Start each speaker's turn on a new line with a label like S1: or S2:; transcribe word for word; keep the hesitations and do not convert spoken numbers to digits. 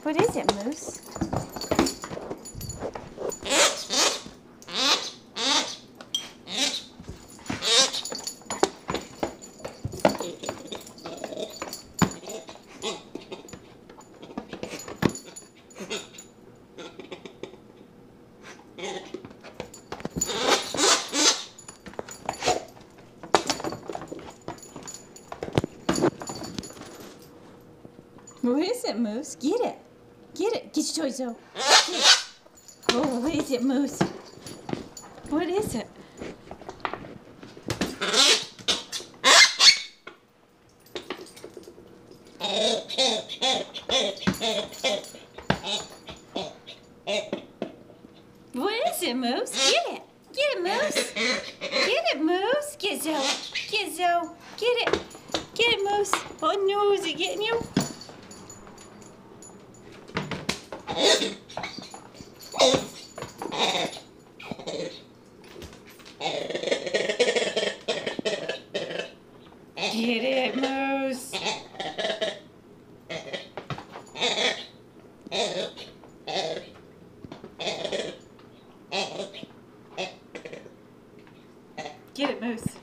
S1: What is it, Moose? What is it, Moose? Get it. Get it. Get your toys out. Get it. Oh, what is it, Moose? What is it? What is it, Moose? Get it. Get it, Moose. Get it, Moose. Get Zoe. Get Zoe. Get it. Get it, Moose. Oh, no, is it getting you? Get it, Moose. Get it, Moose.